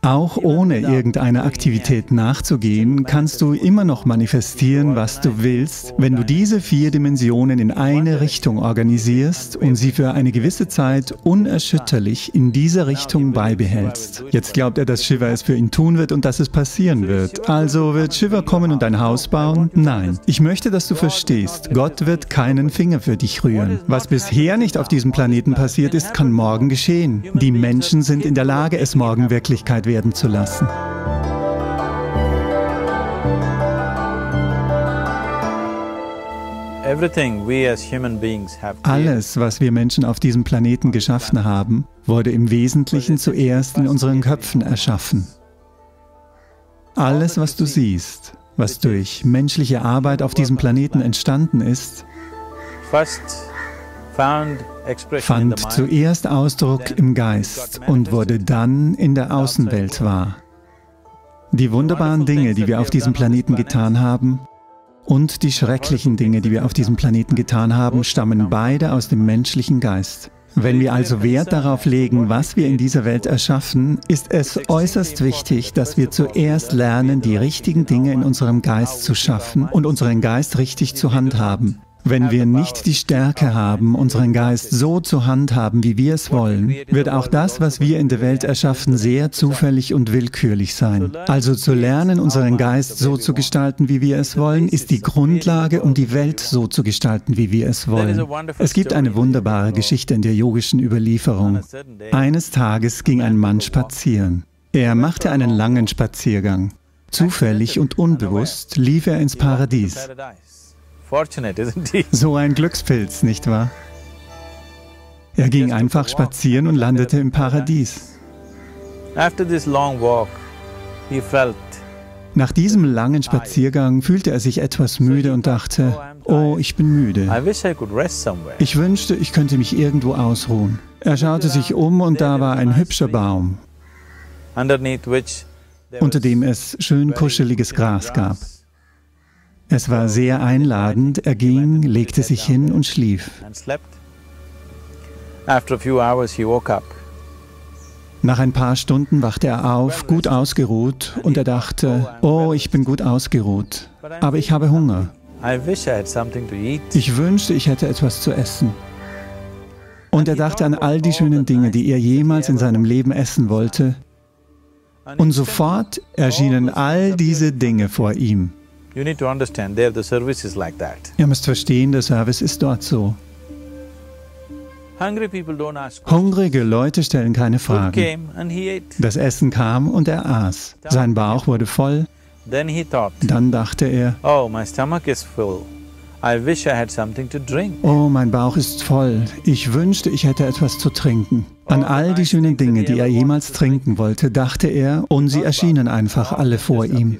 Auch ohne irgendeiner Aktivität nachzugehen, kannst du immer noch manifestieren, was du willst, wenn du diese 4 Dimensionen in eine Richtung organisierst und sie für eine gewisse Zeit unerschütterlich in dieser Richtung beibehältst. Jetzt glaubt er, dass Shiva es für ihn tun wird und dass es passieren wird. Also wird Shiva kommen und ein Haus bauen? Nein. Ich möchte, dass du verstehst, Gott wird keinen Finger für dich rühren. Was bisher nicht auf diesem Planeten passiert ist, kann morgen geschehen. Die Menschen sind in der Lage, es morgen Wirklichkeit werden zu lassen. Alles, was wir Menschen auf diesem Planeten geschaffen haben, wurde im Wesentlichen zuerst in unseren Köpfen erschaffen. Alles, was du siehst, was durch menschliche Arbeit auf diesem Planeten entstanden ist, fand zuerst Ausdruck im Geist und wurde dann in der Außenwelt wahr. Die wunderbaren Dinge, die wir auf diesem Planeten getan haben, und die schrecklichen Dinge, die wir auf diesem Planeten getan haben, stammen beide aus dem menschlichen Geist. Wenn wir also Wert darauf legen, was wir in dieser Welt erschaffen, ist es äußerst wichtig, dass wir zuerst lernen, die richtigen Dinge in unserem Geist zu schaffen und unseren Geist richtig zu handhaben. Wenn wir nicht die Stärke haben, unseren Geist so zu handhaben, wie wir es wollen, wird auch das, was wir in der Welt erschaffen, sehr zufällig und willkürlich sein. Also zu lernen, unseren Geist so zu gestalten, wie wir es wollen, ist die Grundlage, um die Welt so zu gestalten, wie wir es wollen. Es gibt eine wunderbare Geschichte in der yogischen Überlieferung. Eines Tages ging ein Mann spazieren. Er machte einen langen Spaziergang. Zufällig und unbewusst lief er ins Paradies. So ein Glückspilz, nicht wahr? Er ging einfach spazieren und landete im Paradies. Nach diesem langen Spaziergang fühlte er sich etwas müde und dachte, oh, ich bin müde. Ich wünschte, ich könnte mich irgendwo ausruhen. Er schaute sich um und da war ein hübscher Baum, unter dem es schön kuscheliges Gras gab. Es war sehr einladend, er ging, legte sich hin und schlief. Nach ein paar Stunden wachte er auf, gut ausgeruht, und er dachte, oh, ich bin gut ausgeruht, aber ich habe Hunger. Ich wünschte, ich hätte etwas zu essen. Und er dachte an all die schönen Dinge, die er jemals in seinem Leben essen wollte, und sofort erschienen all diese Dinge vor ihm. Ihr müsst verstehen, der Service ist dort so. Hungrige Leute stellen keine Fragen. Das Essen kam und er aß. Sein Bauch wurde voll. Dann dachte er, oh, mein Bauch ist voll. Ich wünschte, ich hätte etwas zu trinken. An all die schönen Dinge, die er jemals trinken wollte, dachte er, und sie erschienen einfach alle vor ihm.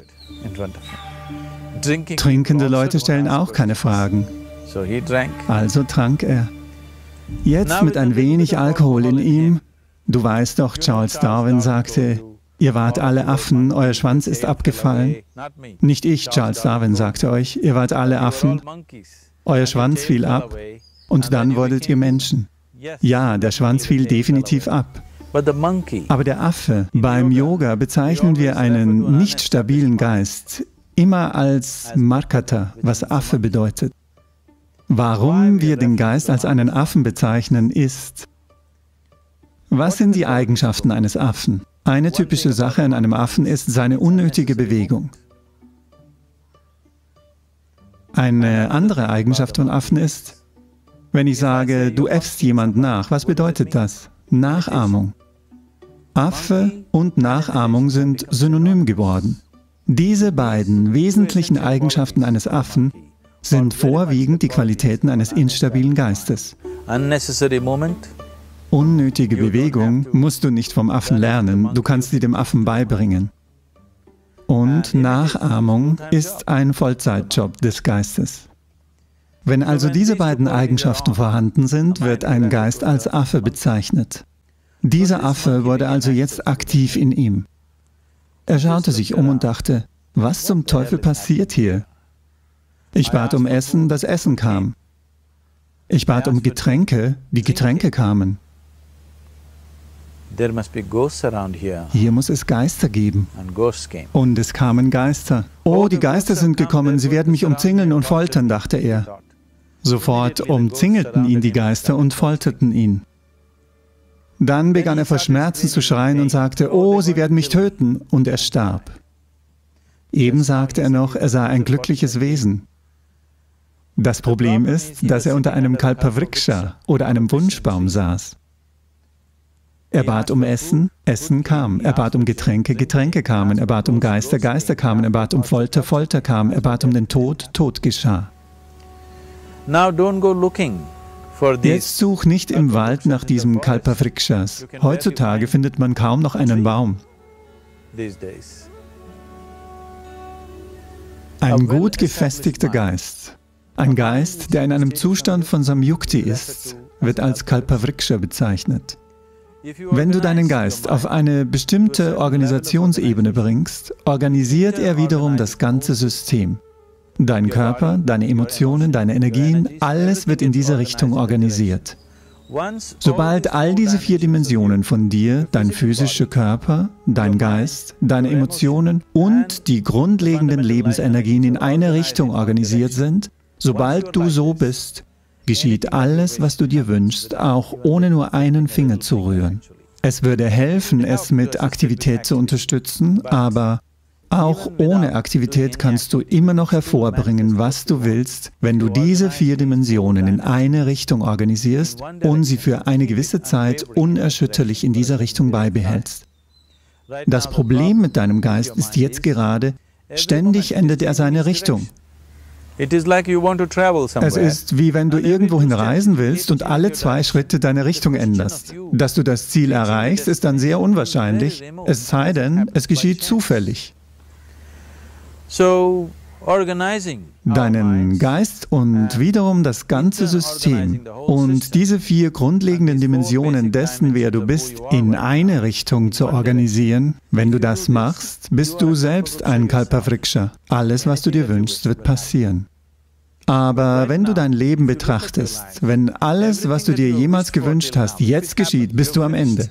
Trinkende Leute stellen auch keine Fragen. Also trank er. Jetzt mit ein wenig Alkohol in ihm. Du weißt doch, Charles Darwin sagte, ihr wart alle Affen, euer Schwanz ist abgefallen. Nicht ich, Charles Darwin, sagte euch, ihr wart alle Affen, euer Schwanz fiel ab und dann wurdet ihr Menschen. Ja, der Schwanz fiel definitiv ab. Aber der Affe, beim Yoga bezeichnen wir einen nicht stabilen Geist immer als Markata, was Affe bedeutet. Warum wir den Geist als einen Affen bezeichnen, ist, was sind die Eigenschaften eines Affen? Eine typische Sache an einem Affen ist seine unnötige Bewegung. Eine andere Eigenschaft von Affen ist, wenn ich sage, du äffst jemand nach, was bedeutet das? Nachahmung. Affe und Nachahmung sind synonym geworden. Diese beiden wesentlichen Eigenschaften eines Affen sind vorwiegend die Qualitäten eines instabilen Geistes. Unnötige Bewegung musst du nicht vom Affen lernen, du kannst sie dem Affen beibringen. Und Nachahmung ist ein Vollzeitjob des Geistes. Wenn also diese beiden Eigenschaften vorhanden sind, wird ein Geist als Affe bezeichnet. Dieser Affe wurde also jetzt aktiv in ihm. Er schaute sich um und dachte, was zum Teufel passiert hier? Ich bat um Essen, das Essen kam. Ich bat um Getränke, die Getränke kamen. Hier muss es Geister geben. Und es kamen Geister. Oh, die Geister sind gekommen, sie werden mich umzingeln und foltern, dachte er. Sofort umzingelten ihn die Geister und folterten ihn. Dann begann er vor Schmerzen zu schreien und sagte, oh, sie werden mich töten, und er starb. Eben sagte er noch, er sei ein glückliches Wesen. Das Problem ist, dass er unter einem Kalpavriksha oder einem Wunschbaum saß. Er bat um Essen, Essen kam. Er bat um Getränke, Getränke kamen. Er bat um Geister, Geister kamen. Er bat um Folter, Folter kam. Er bat um den Tod, Tod geschah. Jetzt such nicht im Wald nach diesem Kalpavrikshas. Heutzutage findet man kaum noch einen Baum. Ein gut gefestigter Geist, ein Geist, der in einem Zustand von Samyukti ist, wird als Kalpavriksha bezeichnet. Wenn du deinen Geist auf eine bestimmte Organisationsebene bringst, organisiert er wiederum das ganze System. Dein Körper, deine Emotionen, deine Energien, alles wird in diese Richtung organisiert. Sobald all diese 4 Dimensionen von dir, dein physischer Körper, dein Geist, deine Emotionen und die grundlegenden Lebensenergien in eine Richtung organisiert sind, sobald du so bist, geschieht alles, was du dir wünschst, auch ohne nur einen Finger zu rühren. Es würde helfen, es mit Aktivität zu unterstützen, aber auch ohne Aktivität kannst du immer noch hervorbringen, was du willst, wenn du diese 4 Dimensionen in eine Richtung organisierst und sie für eine gewisse Zeit unerschütterlich in dieser Richtung beibehältst. Das Problem mit deinem Geist ist jetzt gerade, ständig ändert er seine Richtung. Es ist wie wenn du irgendwohin reisen willst und alle 2 Schritte deine Richtung änderst. Dass du das Ziel erreichst, ist dann sehr unwahrscheinlich, es sei denn, es geschieht zufällig. Deinen Geist und wiederum das ganze System und diese 4 grundlegenden Dimensionen dessen, wer du bist, in eine Richtung zu organisieren, wenn du das machst, bist du selbst ein Kalpavriksha. Alles, was du dir wünschst, wird passieren. Aber wenn du dein Leben betrachtest, wenn alles, was du dir jemals gewünscht hast, jetzt geschieht, bist du am Ende.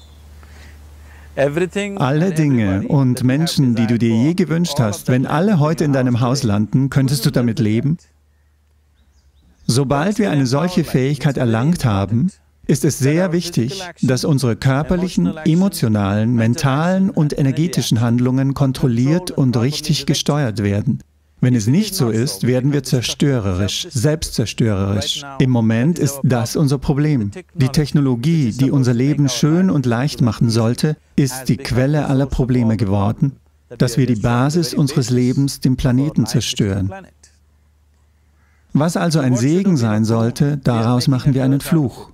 Alle Dinge und Menschen, die du dir je gewünscht hast, wenn alle heute in deinem Haus landen, könntest du damit leben? Sobald wir eine solche Fähigkeit erlangt haben, ist es sehr wichtig, dass unsere körperlichen, emotionalen, mentalen und energetischen Handlungen kontrolliert und richtig gesteuert werden. Wenn es nicht so ist, werden wir zerstörerisch, selbstzerstörerisch. Im Moment ist das unser Problem. Die Technologie, die unser Leben schön und leicht machen sollte, ist die Quelle aller Probleme geworden, dass wir die Basis unseres Lebens, den Planeten, zerstören. Was also ein Segen sein sollte, daraus machen wir einen Fluch.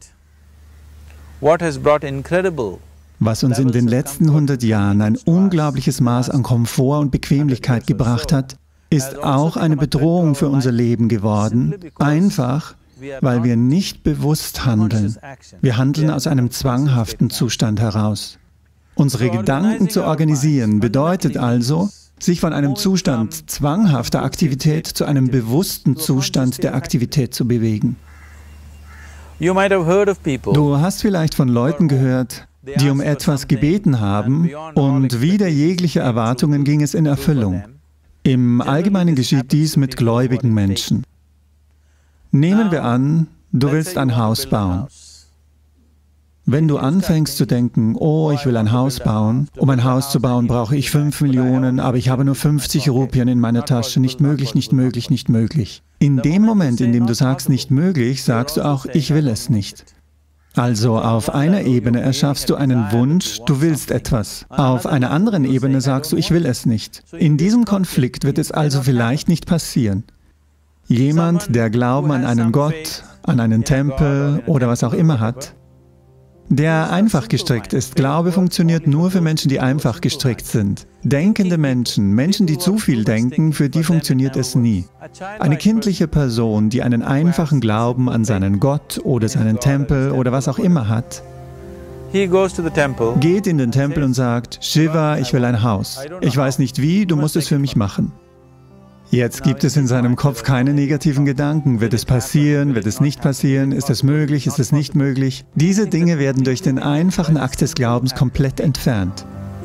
Was uns in den letzten 100 Jahren ein unglaubliches Maß an Komfort und Bequemlichkeit gebracht hat, ist auch eine Bedrohung für unser Leben geworden, einfach, weil wir nicht bewusst handeln. Wir handeln aus einem zwanghaften Zustand heraus. Unsere Gedanken zu organisieren bedeutet also, sich von einem Zustand zwanghafter Aktivität zu einem bewussten Zustand der Aktivität zu bewegen. Du hast vielleicht von Leuten gehört, die um etwas gebeten haben und wider jegliche Erwartungen ging es in Erfüllung. Im Allgemeinen geschieht dies mit gläubigen Menschen. Nehmen wir an, du willst ein Haus bauen. Wenn du anfängst zu denken, oh, ich will ein Haus bauen, um ein Haus zu bauen brauche ich 5 Millionen, aber ich habe nur 50 Rupien in meiner Tasche, nicht möglich, nicht möglich, nicht möglich. In dem Moment, in dem du sagst, nicht möglich, sagst du auch, ich will es nicht. Also auf einer Ebene erschaffst du einen Wunsch, du willst etwas. Auf einer anderen Ebene sagst du, ich will es nicht. In diesem Konflikt wird es also vielleicht nicht passieren. Jemand, der Glauben an einen Gott, an einen Tempel oder was auch immer hat, der einfach gestrickt ist. Glaube funktioniert nur für Menschen, die einfach gestrickt sind. Denkende Menschen, Menschen, die zu viel denken, für die funktioniert es nie. Eine kindliche Person, die einen einfachen Glauben an seinen Gott oder seinen Tempel oder was auch immer hat, geht in den Tempel und sagt, Shiva, ich will ein Haus. Ich weiß nicht wie, du musst es für mich machen. Jetzt gibt es in seinem Kopf keine negativen Gedanken. Wird es passieren? Wird es nicht passieren? Ist es möglich? Ist es nicht möglich? Diese Dinge werden durch den einfachen Akt des Glaubens komplett entfernt.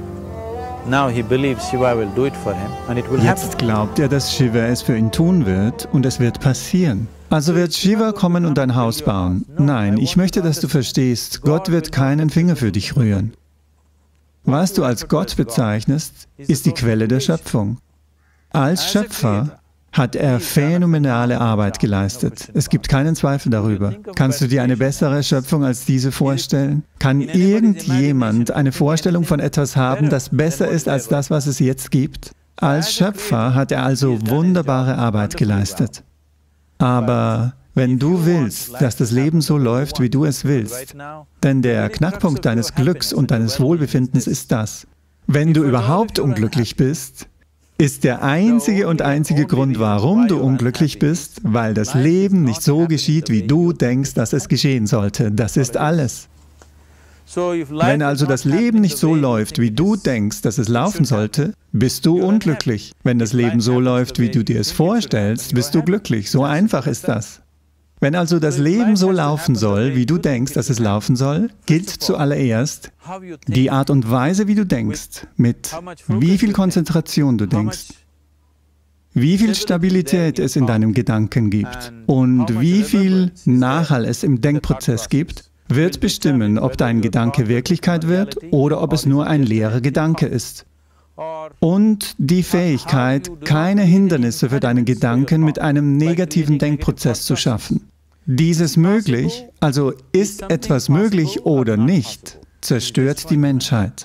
Jetzt glaubt er, dass Shiva es für ihn tun wird und es wird passieren. Also wird Shiva kommen und ein Haus bauen. Nein, ich möchte, dass du verstehst, Gott wird keinen Finger für dich rühren. Was du als Gott bezeichnest, ist die Quelle der Schöpfung. Als Schöpfer hat er phänomenale Arbeit geleistet. Es gibt keinen Zweifel darüber. Kannst du dir eine bessere Schöpfung als diese vorstellen? Kann irgendjemand eine Vorstellung von etwas haben, das besser ist als das, was es jetzt gibt? Als Schöpfer hat er also wunderbare Arbeit geleistet. Aber wenn du willst, dass das Leben so läuft, wie du es willst, denn der Knackpunkt deines Glücks und deines Wohlbefindens ist das: Wenn du überhaupt unglücklich bist, ist der einzige Grund, warum du unglücklich bist, weil das Leben nicht so geschieht, wie du denkst, dass es geschehen sollte. Das ist alles. Wenn also das Leben nicht so läuft, wie du denkst, dass es laufen sollte, bist du unglücklich. Wenn das Leben so läuft, wie du dir es vorstellst, bist du glücklich. So einfach ist das. Wenn also das Leben so laufen soll, wie du denkst, dass es laufen soll, gilt zuallererst die Art und Weise, wie du denkst, mit wie viel Konzentration du denkst, wie viel Stabilität es in deinem Gedanken gibt und wie viel Nachhall es im Denkprozess gibt, wird bestimmen, ob dein Gedanke Wirklichkeit wird oder ob es nur ein leerer Gedanke ist. Und die Fähigkeit, keine Hindernisse für deinen Gedanken mit einem negativen Denkprozess zu schaffen. Dieses möglich, also ist etwas möglich oder nicht, zerstört die Menschheit.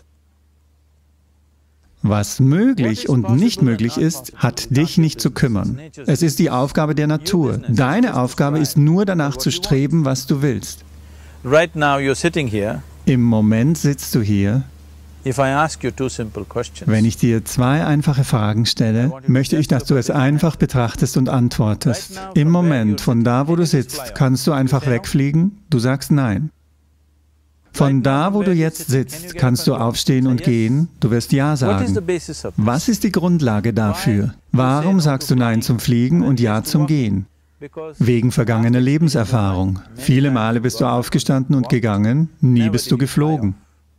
Was möglich und nicht möglich ist, hat dich nicht zu kümmern. Es ist die Aufgabe der Natur. Deine Aufgabe ist nur danach zu streben, was du willst. Im Moment sitzt du hier. Wenn ich dir zwei einfache Fragen stelle, möchte ich, dass du es einfach betrachtest und antwortest. Im Moment, von da, wo du sitzt, kannst du einfach wegfliegen? Du sagst nein. Von da, wo du jetzt sitzt, kannst du aufstehen und gehen? Du wirst ja sagen. Was ist die Grundlage dafür? Warum sagst du Nein zum Fliegen und Ja zum Gehen? Wegen vergangener Lebenserfahrung. Viele Male bist du aufgestanden und gegangen, nie bist du geflogen.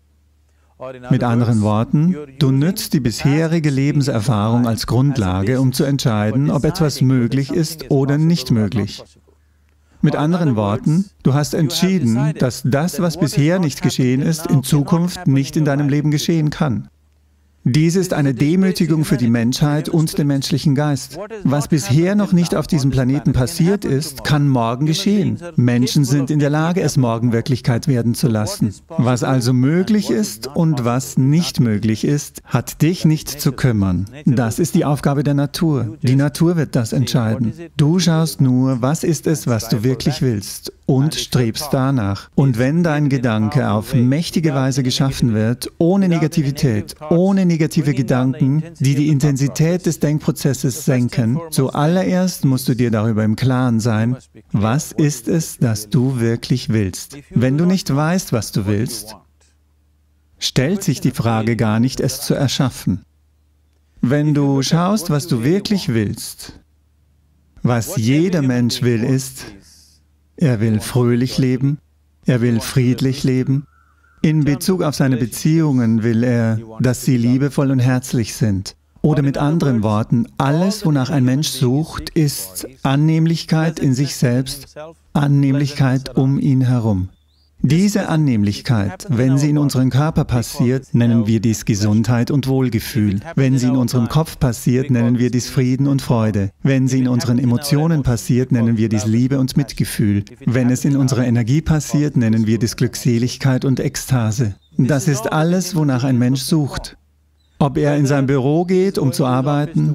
Mit anderen Worten, du nützt die bisherige Lebenserfahrung als Grundlage, um zu entscheiden, ob etwas möglich ist oder nicht möglich. Mit anderen Worten, du hast entschieden, dass das, was bisher nicht geschehen ist, in Zukunft nicht in deinem Leben geschehen kann. Dies ist eine Demütigung für die Menschheit und den menschlichen Geist. Was bisher noch nicht auf diesem Planeten passiert ist, kann morgen geschehen. Menschen sind in der Lage, es morgen Wirklichkeit werden zu lassen. Was also möglich ist und was nicht möglich ist, hat dich nicht zu kümmern. Das ist die Aufgabe der Natur. Die Natur wird das entscheiden. Du schaust nur, was ist es, was du wirklich willst, und strebst danach. Und wenn dein Gedanke auf mächtige Weise geschaffen wird, ohne Negativität, ohne negative Gedanken, die die Intensität des Denkprozesses senken, zuallererst musst du dir darüber im Klaren sein, was ist es, das du wirklich willst. Wenn du nicht weißt, was du willst, stellt sich die Frage gar nicht, es zu erschaffen. Wenn du schaust, was du wirklich willst, was jeder Mensch will, ist, er will fröhlich leben, er will friedlich leben. In Bezug auf seine Beziehungen will er, dass sie liebevoll und herzlich sind. Oder mit anderen Worten, alles, wonach ein Mensch sucht, ist Annehmlichkeit in sich selbst, Annehmlichkeit um ihn herum. Diese Annehmlichkeit, wenn sie in unserem Körper passiert, nennen wir dies Gesundheit und Wohlgefühl. Wenn sie in unserem Kopf passiert, nennen wir dies Frieden und Freude. Wenn sie in unseren Emotionen passiert, nennen wir dies Liebe und Mitgefühl. Wenn es in unserer Energie passiert, nennen wir dies Glückseligkeit und Ekstase. Das ist alles, wonach ein Mensch sucht. Ob er in sein Büro geht, um zu arbeiten,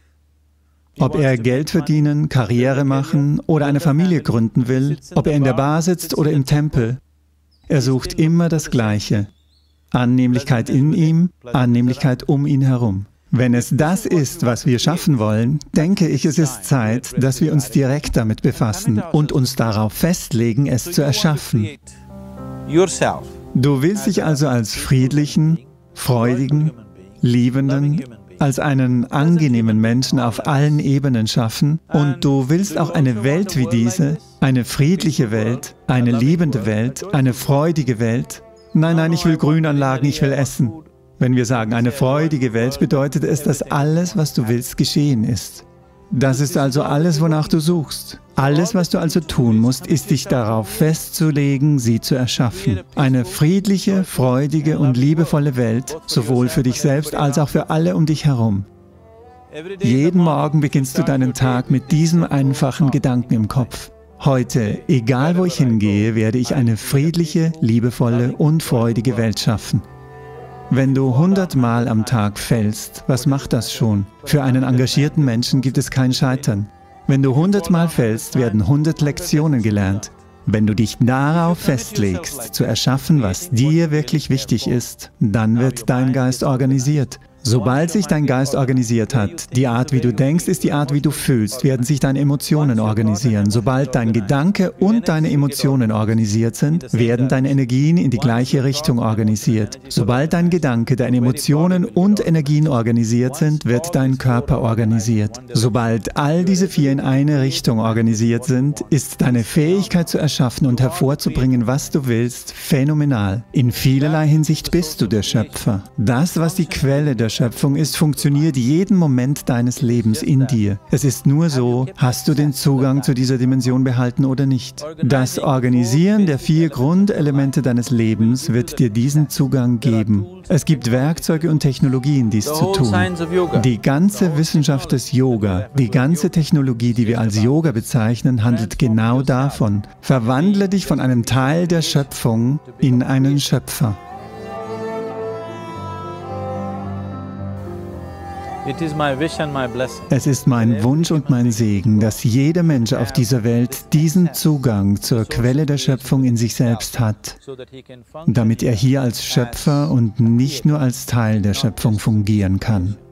ob er Geld verdienen, Karriere machen oder eine Familie gründen will, ob er in der Bar sitzt oder im Tempel. Er sucht immer das Gleiche. Annehmlichkeit in ihm, Annehmlichkeit um ihn herum. Wenn es das ist, was wir schaffen wollen, denke ich, es ist Zeit, dass wir uns direkt damit befassen und uns darauf festlegen, es zu erschaffen. Du willst dich also als friedlichen, freudigen, liebenden, als einen angenehmen Menschen auf allen Ebenen schaffen und du willst auch eine Welt wie diese, eine friedliche Welt, eine liebende Welt, eine freudige Welt. Nein, nein, ich will Grünanlagen, ich will essen. Wenn wir sagen, eine freudige Welt, bedeutet es, dass alles, was du willst, geschehen ist. Das ist also alles, wonach du suchst. Alles, was du also tun musst, ist dich darauf festzulegen, sie zu erschaffen. Eine friedliche, freudige und liebevolle Welt, sowohl für dich selbst als auch für alle um dich herum. Jeden Morgen beginnst du deinen Tag mit diesem einfachen Gedanken im Kopf. Heute, egal wo ich hingehe, werde ich eine friedliche, liebevolle und freudige Welt schaffen. Wenn du 100 Mal am Tag fällst, was macht das schon? Für einen engagierten Menschen gibt es kein Scheitern. Wenn du 100 Mal fällst, werden 100 Lektionen gelernt. Wenn du dich darauf festlegst, zu erschaffen, was dir wirklich wichtig ist, dann wird dein Geist organisiert. Sobald sich dein Geist organisiert hat, die Art, wie du denkst, ist die Art, wie du fühlst, werden sich deine Emotionen organisieren. Sobald dein Gedanke und deine Emotionen organisiert sind, werden deine Energien in die gleiche Richtung organisiert. Sobald dein Gedanke, deine Emotionen und Energien organisiert sind, wird dein Körper organisiert. Sobald all diese 4 in eine Richtung organisiert sind, ist deine Fähigkeit zu erschaffen und hervorzubringen, was du willst, phänomenal. In vielerlei Hinsicht bist du der Schöpfer. Das, was die Quelle der Schöpfung ist, funktioniert jeden Moment deines Lebens in dir. Es ist nur so, hast du den Zugang zu dieser Dimension behalten oder nicht. Das Organisieren der 4 Grundelemente deines Lebens wird dir diesen Zugang geben. Es gibt Werkzeuge und Technologien, dies zu tun. Die ganze Wissenschaft des Yoga, die ganze Technologie, die wir als Yoga bezeichnen, handelt genau davon. Verwandle dich von einem Teil der Schöpfung in einen Schöpfer. Es ist mein Wunsch und mein Segen, dass jeder Mensch auf dieser Welt diesen Zugang zur Quelle der Schöpfung in sich selbst hat, damit er hier als Schöpfer und nicht nur als Teil der Schöpfung fungieren kann.